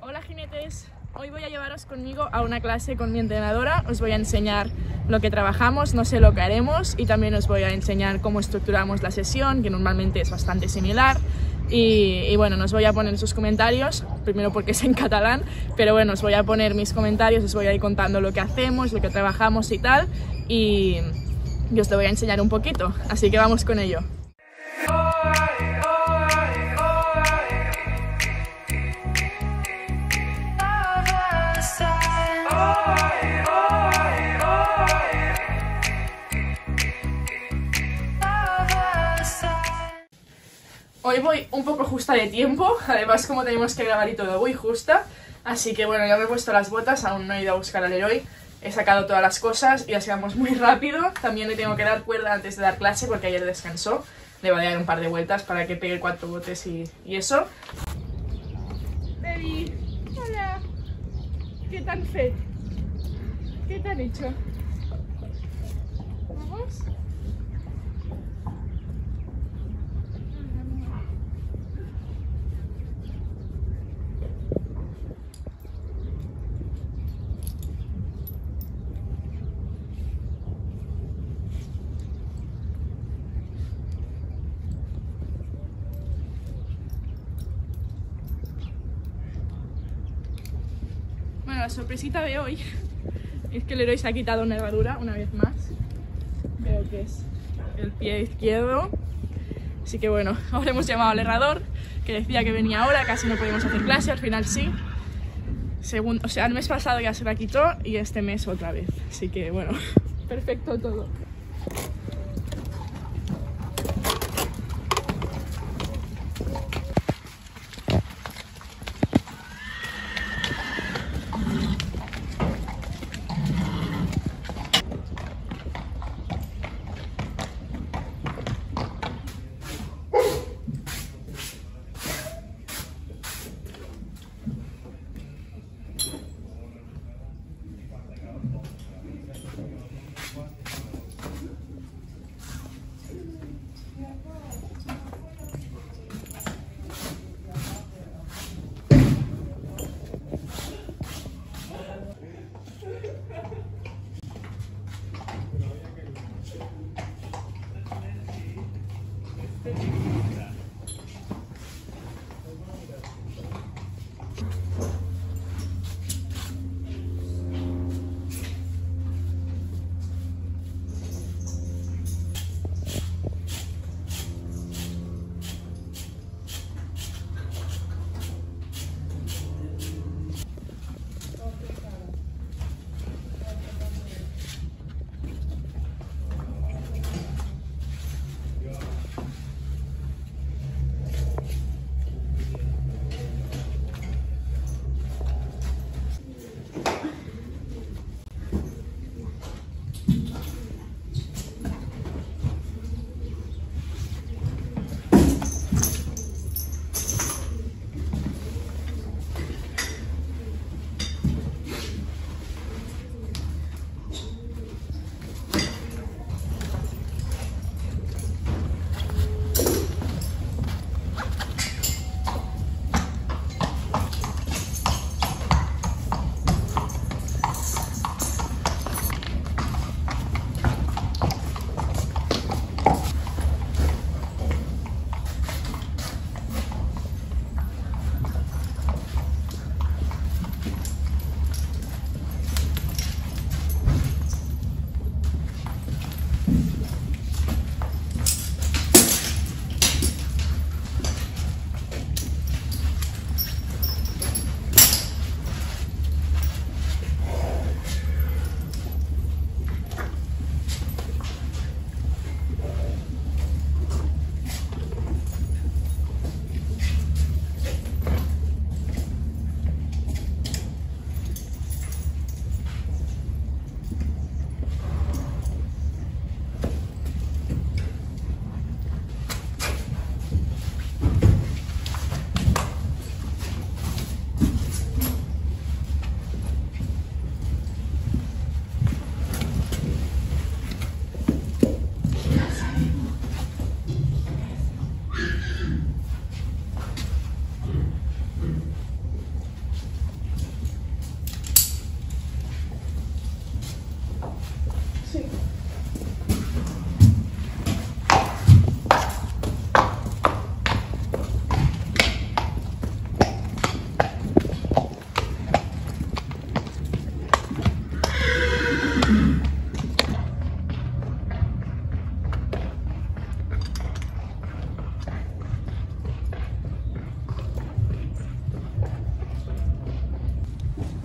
Hola jinetes, hoy voy a llevaros conmigo a una clase con mi entrenadora. Os voy a enseñar lo que trabajamos, no sé lo que haremos, y también os voy a enseñar cómo estructuramos la sesión, que normalmente es bastante similar. Y bueno, nos voy a poner sus comentarios, primero porque es en catalán, pero bueno, os voy a poner mis comentarios, os voy a ir contando lo que hacemos, lo que trabajamos y tal, y os lo voy a enseñar un poquito, así que vamos con ello. Hoy voy un poco justa de tiempo, además como tenemos que grabar y todo, voy justa. Así que bueno, ya me he puesto las botas, aún no he ido a buscar al Leroy. He sacado todas las cosas y así vamos muy rápido. También le tengo que dar cuerda antes de dar clase porque ayer descansó. Le voy a dar un par de vueltas para que pegue 4 botes y eso. Baby, hola. ¿Qué tan fe? ¿Qué te han hecho? ¿Vamos? Bueno, la sorpresita de hoy es que el Leroy se ha quitado una herradura una vez más. Creo que es el pie izquierdo. Así que bueno, ahora hemos llamado al herrador, que decía que venía ahora, casi no podíamos hacer clase, al final sí. O sea, el mes pasado ya se la quitó y este mes otra vez. Así que bueno, perfecto todo.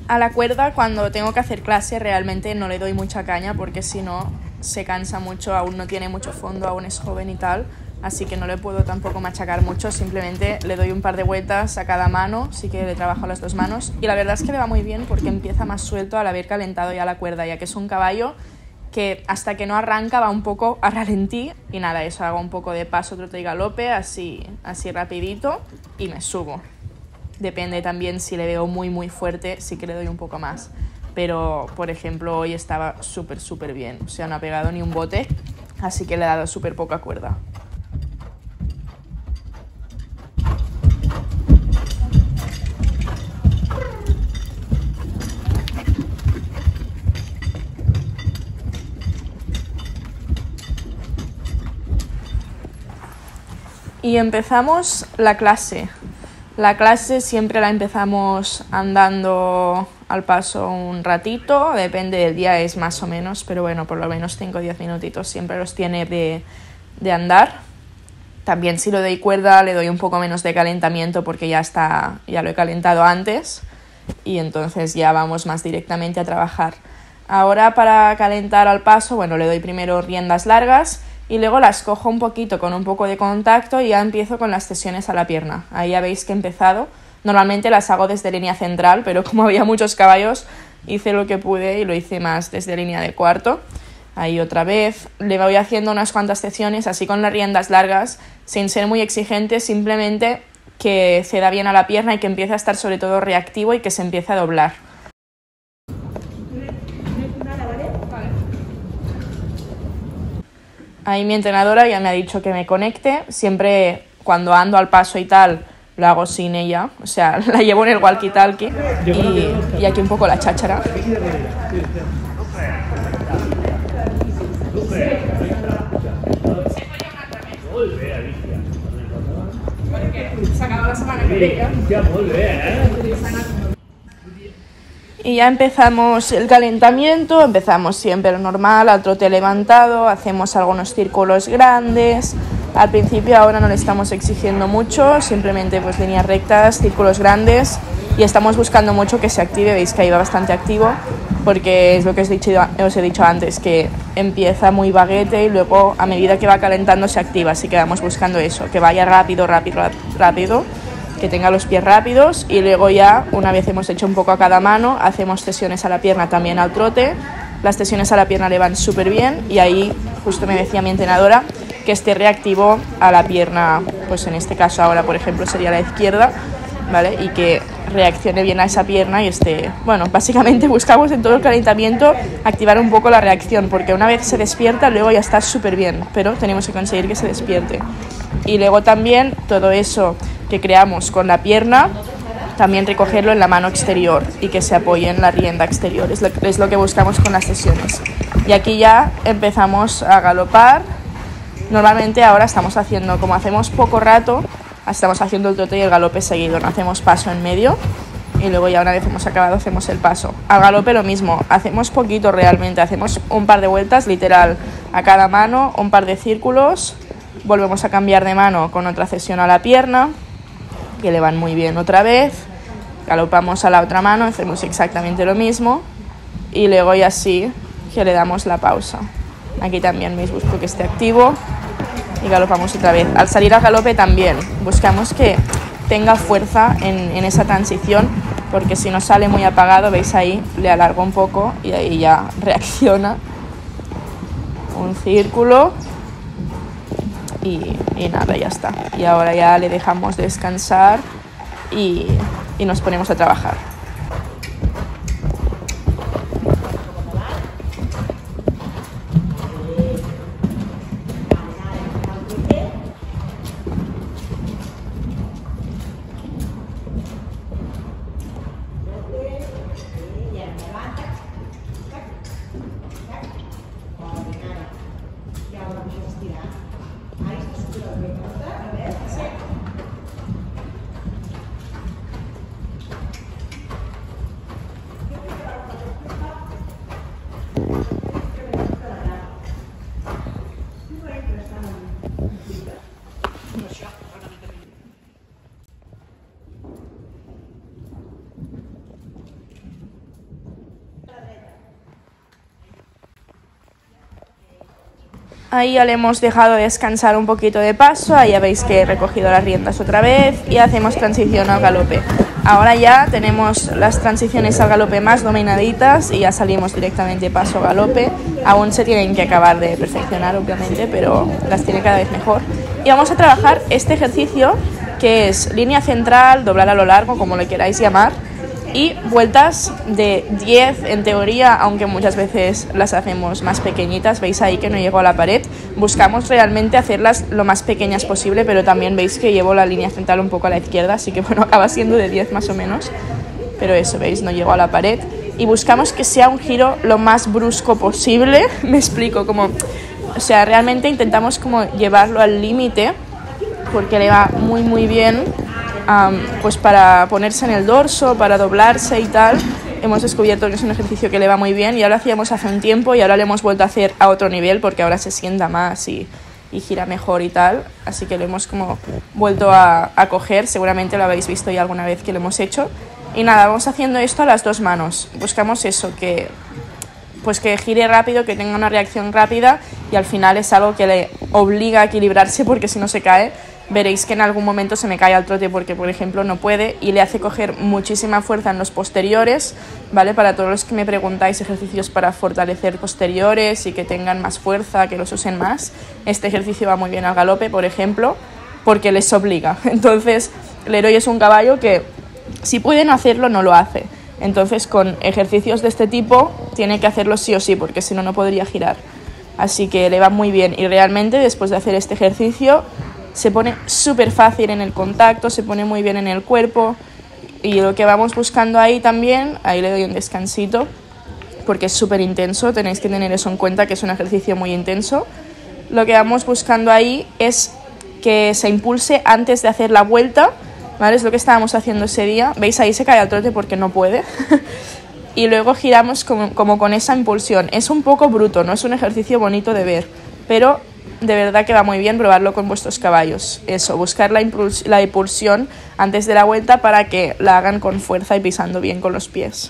A la cuerda, cuando tengo que hacer clase, realmente no le doy mucha caña porque si no se cansa mucho, aún no tiene mucho fondo, aún es joven y tal, así que no le puedo tampoco machacar mucho, simplemente le doy un par de vueltas a cada mano, sí que le trabajo las dos manos y la verdad es que le va muy bien porque empieza más suelto al haber calentado ya la cuerda, ya que es un caballo que hasta que no arranca va un poco a ralentí y nada, eso, hago un poco de paso, trote y galope, así rapidito y me subo. Depende también si le veo muy fuerte, sí que le doy un poco más. Pero, por ejemplo, hoy estaba súper bien. O sea, no ha pegado ni un bote, así que le he dado súper poca cuerda. Y empezamos la clase. La clase siempre la empezamos andando al paso un ratito, depende del día, es más o menos, pero bueno, por lo menos 5 o 10 minutitos siempre los tiene de andar. También si le doy cuerda le doy un poco menos de calentamiento porque ya lo he calentado antes y entonces ya vamos más directamente a trabajar. Ahora para calentar al paso, bueno, le doy primero riendas largas y luego las cojo un poquito con un poco de contacto y ya empiezo con las cesiones a la pierna. Ahí ya veis que he empezado. Normalmente las hago desde línea central, pero como había muchos caballos hice lo que pude y lo hice más desde línea de cuarto. Ahí otra vez. Le voy haciendo unas cuantas cesiones así con las riendas largas, sin ser muy exigente, simplemente que ceda bien a la pierna y que empiece a estar sobre todo reactivo y que se empiece a doblar. Ahí mi entrenadora ya me ha dicho que me conecte. Siempre cuando ando al paso y tal, lo hago sin ella. O sea, la llevo en el walkie-talkie y aquí un poco la cháchara. Se acabó la semana que viene. Y ya empezamos el calentamiento, empezamos siempre normal, al trote levantado, hacemos algunos círculos grandes. Al principio ahora no le estamos exigiendo mucho, simplemente pues líneas rectas, círculos grandes y estamos buscando mucho que se active, veis que ahí va bastante activo porque es lo que os he dicho antes, que empieza muy baguete y luego a medida que va calentando se activa, así que vamos buscando eso, que vaya rápido, que tenga los pies rápidos y luego ya, una vez hemos hecho un poco a cada mano, hacemos cesiones a la pierna también al trote. Las cesiones a la pierna le van súper bien y ahí justo me decía mi entrenadora que esté reactivo a la pierna, pues en este caso ahora por ejemplo sería la izquierda, ¿vale? Y que reaccione bien a esa pierna y esté, bueno, básicamente buscamos en todo el calentamiento activar un poco la reacción porque una vez se despierta luego ya está súper bien, pero tenemos que conseguir que se despierte. Y luego también todo eso que creamos con la pierna, también recogerlo en la mano exterior y que se apoye en la rienda exterior, es lo que buscamos con las sesiones. Y aquí ya empezamos a galopar. Normalmente ahora estamos haciendo, como hacemos poco rato, estamos haciendo el trote y el galope seguido, no hacemos paso en medio y luego ya una vez hemos acabado hacemos el paso. Al galope lo mismo, hacemos poquito realmente, hacemos un par de vueltas literal a cada mano, un par de círculos, volvemos a cambiar de mano con otra cesión a la pierna, que le van muy bien otra vez, galopamos a la otra mano, hacemos exactamente lo mismo y luego ya sí que le damos la pausa. Aquí también veis, busco que esté activo y galopamos otra vez. Al salir al galope también buscamos que tenga fuerza en esa transición porque si no sale muy apagado, veis ahí, le alargo un poco y ahí ya reacciona. Un círculo. Y nada, ya está. Y ahora ya le dejamos descansar y nos ponemos a trabajar. Ahí ya le hemos dejado descansar un poquito de paso, ahí ya veis que he recogido las riendas otra vez y hacemos transición al galope. Ahora ya tenemos las transiciones al galope más dominaditas y ya salimos directamente paso a galope. Aún se tienen que acabar de perfeccionar, obviamente, pero las tiene cada vez mejor. Y vamos a trabajar este ejercicio que es línea central, doblar a lo largo, como le queráis llamar, y vueltas de 10 en teoría, aunque muchas veces las hacemos más pequeñitas. Veis ahí que no llego a la pared. Buscamos realmente hacerlas lo más pequeñas posible, pero también veis que llevo la línea central un poco a la izquierda, así que bueno, acaba siendo de 10 más o menos. Pero eso, veis, no llego a la pared. Y buscamos que sea un giro lo más brusco posible. Me explico, como, o sea, realmente intentamos como llevarlo al límite, porque le va muy bien. Pues para ponerse en el dorso, para doblarse y tal. Hemos descubierto que es un ejercicio que le va muy bien, ya lo hacíamos hace un tiempo y ahora lo hemos vuelto a hacer a otro nivel porque ahora se sienta más y gira mejor y tal, así que lo hemos como vuelto a coger. Seguramente lo habéis visto ya alguna vez que lo hemos hecho. Y nada, vamos haciendo esto a las dos manos. Buscamos eso, que gire rápido, que tenga una reacción rápida, y al final es algo que le obliga a equilibrarse porque si no se cae. Veréis que en algún momento se me cae al trote porque, por ejemplo, no puede, y le hace coger muchísima fuerza en los posteriores, ¿vale? Para todos los que me preguntáis ejercicios para fortalecer posteriores y que tengan más fuerza, que los usen más, este ejercicio va muy bien al galope, por ejemplo, porque les obliga. Entonces, Leroy es un caballo que, si puede no hacerlo, no lo hace. Entonces, con ejercicios de este tipo, tiene que hacerlo sí o sí, porque si no, no podría girar. Así que le va muy bien, y realmente después de hacer este ejercicio se pone súper fácil en el contacto, se pone muy bien en el cuerpo, y lo que vamos buscando ahí también, ahí le doy un descansito porque es súper intenso, tenéis que tener eso en cuenta, que es un ejercicio muy intenso. Lo que vamos buscando ahí es que se impulse antes de hacer la vuelta, ¿vale? Es lo que estábamos haciendo ese día. Veis, ahí se cae al trote porque no puede. Y luego giramos como con esa impulsión. Es un poco bruto, no es un ejercicio bonito de ver, pero de verdad que va muy bien probarlo con vuestros caballos. Eso, buscar la impulsión antes de la vuelta para que la hagan con fuerza y pisando bien con los pies.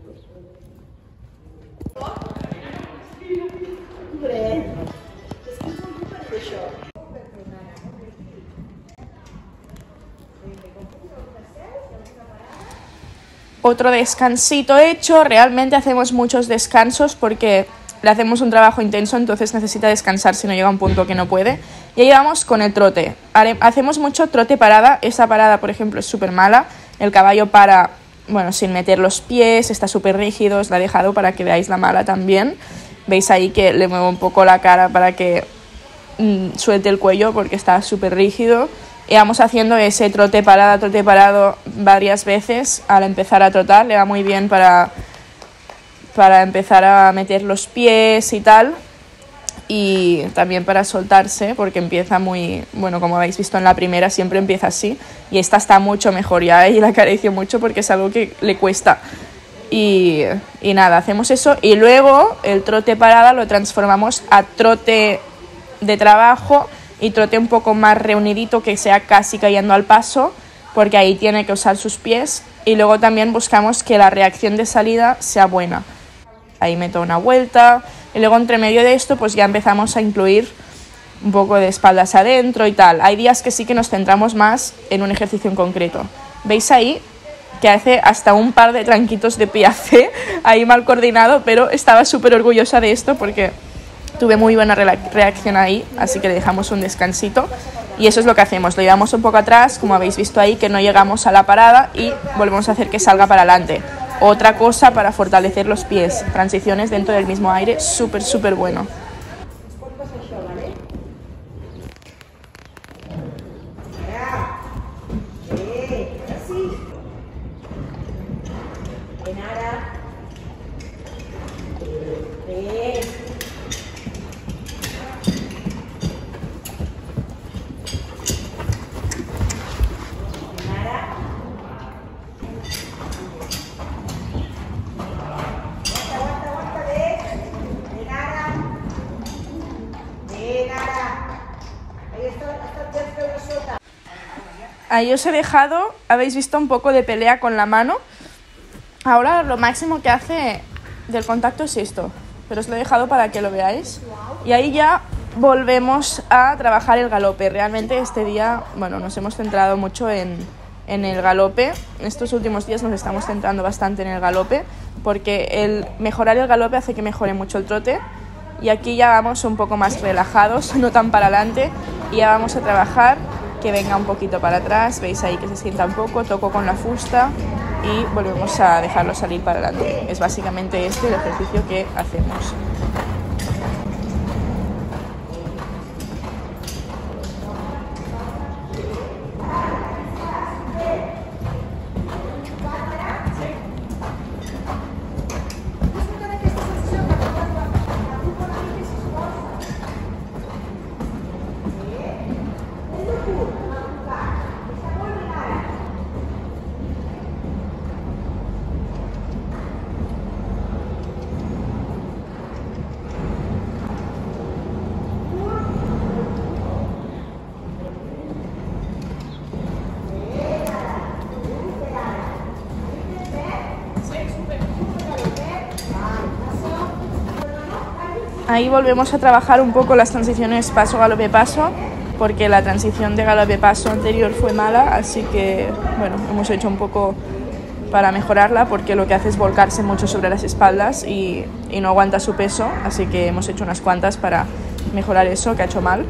Otro descansito hecho. Realmente hacemos muchos descansos porque le hacemos un trabajo intenso, entonces necesita descansar si no llega a un punto que no puede. Y ahí vamos con el trote. Hacemos mucho trote parada. Esta parada, por ejemplo, es súper mala. El caballo para, bueno, sin meter los pies, está súper rígido. Os la he dejado para que veáis la mala también. Veis ahí que le muevo un poco la cara para que suelte el cuello porque está súper rígido. Y vamos haciendo ese trote parado varias veces al empezar a trotar. Le va muy bien para empezar a meter los pies y tal, y también para soltarse porque empieza muy, bueno, como habéis visto en la primera siempre empieza así, y esta está mucho mejor ya, y la acaricio mucho porque es algo que le cuesta. Y nada, hacemos eso, y luego el trote parada lo transformamos a trote de trabajo y trote un poco más reunidito, que sea casi cayendo al paso, porque ahí tiene que usar sus pies, y luego también buscamos que la reacción de salida sea buena. Ahí meto una vuelta, y luego entre medio de esto pues ya empezamos a incluir un poco de espaldas adentro y tal. Hay días que sí que nos centramos más en un ejercicio en concreto. ¿Veis ahí que hace hasta un par de tranquitos de piaffe ahí mal coordinado? Pero estaba súper orgullosa de esto porque tuve muy buena reacción ahí, así que le dejamos un descansito. Y eso es lo que hacemos, lo llevamos un poco atrás, como habéis visto ahí, que no llegamos a la parada, y volvemos a hacer que salga para adelante. Otra cosa para fortalecer los pies, transiciones dentro del mismo aire, súper bueno. Ahí os he dejado, habéis visto un poco de pelea con la mano. Ahora lo máximo que hace del contacto es esto, pero os lo he dejado para que lo veáis. Y ahí ya volvemos a trabajar el galope. Realmente este día, bueno, nos hemos centrado mucho en el galope. Estos últimos días nos estamos centrando bastante en el galope porque el mejorar el galope hace que mejore mucho el trote, y aquí ya vamos un poco más relajados, no tan para adelante, y ya vamos a trabajar que venga un poquito para atrás. Veis ahí que se sienta un poco, toco con la fusta y volvemos a dejarlo salir para adelante. Es básicamente este el ejercicio que hacemos. Ahí volvemos a trabajar un poco las transiciones paso-galope-paso, porque la transición de galope-paso anterior fue mala, así que bueno, hemos hecho un poco para mejorarla, porque lo que hace es volcarse mucho sobre las espaldas y no aguanta su peso, así que hemos hecho unas cuantas para mejorar eso que ha hecho mal.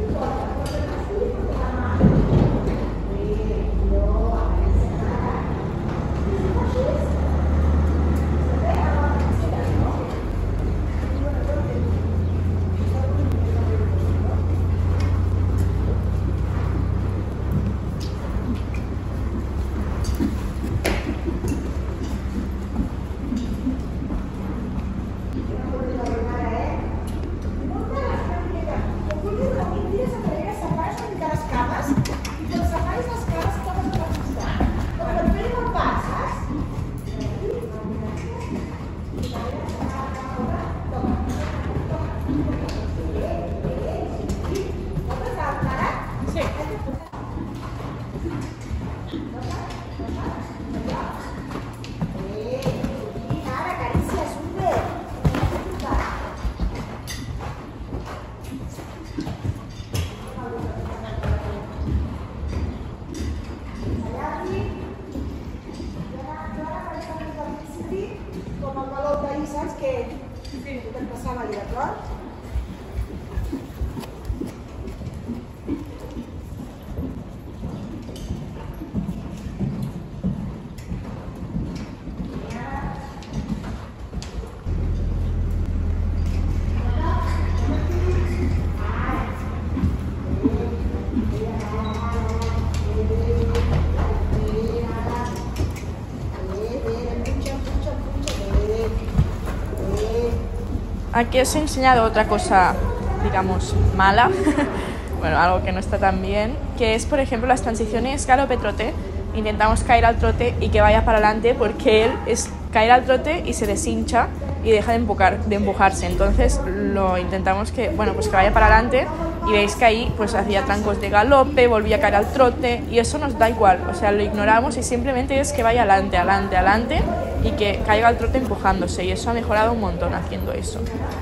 Aquí os he enseñado otra cosa, digamos, mala, bueno, algo que no está tan bien, que es, por ejemplo, las transiciones galope-trote. Intentamos caer al trote y que vaya para adelante, porque él es caer al trote y se deshincha y deja de empujarse. Entonces lo intentamos que, bueno, pues que vaya para adelante, y veis que ahí pues hacía trancos de galope, volvía a caer al trote, y eso nos da igual, o sea, lo ignoramos y simplemente es que vaya adelante, adelante, adelante, y que caiga al trote empujándose, y eso ha mejorado un montón haciendo eso.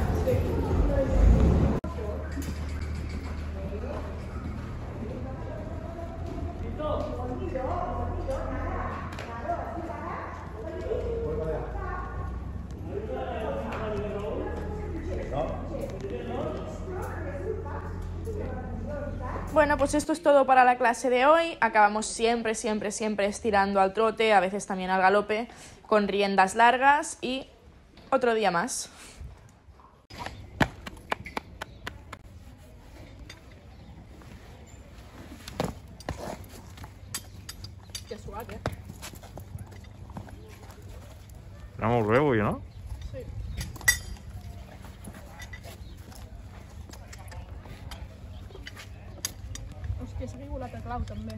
Bueno, pues esto es todo para la clase de hoy. Acabamos siempre estirando al trote, a veces también al galope, con riendas largas, y otro día más. Que suave. Era molt bé avui, no? Sí. Hòstia, s'ha caigut la teclau també.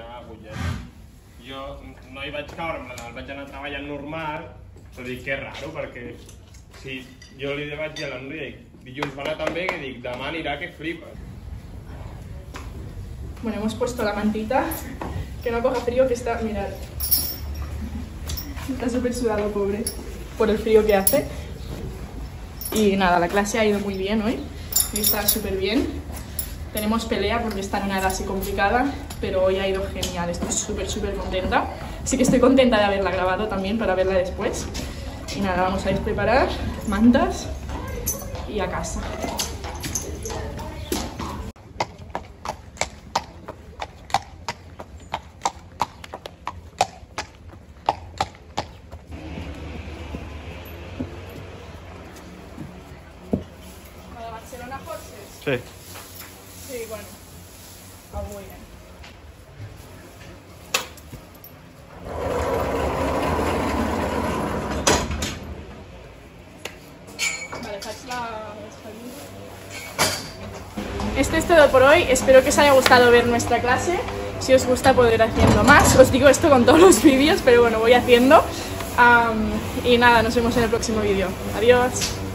la punyeta. Jo no hi vaig caure, vaig anar treballant normal, però dic que és raro, perquè si jo li vaig dir a la Núria, dilluns va anar tan bé que dic, demà anirà que flipes. Bueno, hemos puesto la mantita, que no coja frío, que está, mirad, está súper sudado, pobre, por el frío que hace. Y nada, la clase ha ido muy bien hoy, está súper bien. Tenemos pelea porque está en una edad así complicada, pero hoy ha ido genial, estoy súper contenta. Sí que estoy contenta de haberla grabado también para verla después. Y nada, vamos a ir a preparar mantas y a casa. ¿Para Barcelona Horses? Sí. Sí, bueno, avui. Vale, faig la despedida. Esto es todo por hoy, espero que os haya gustado ver nuestra clase. Si os gusta poder ir haciendo más, os digo esto con todos los vídeos, pero bueno, voy haciendo. Y nada, nos vemos en el próximo vídeo. Adiós.